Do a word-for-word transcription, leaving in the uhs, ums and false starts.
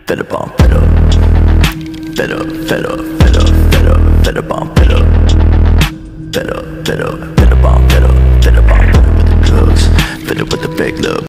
fed up on fed up, fed up, fed up, fed up, fed up, fed up on fed up, fed up, fed up, fed up on fed up, fed up on fed up with the drugs, fed up with the fake love.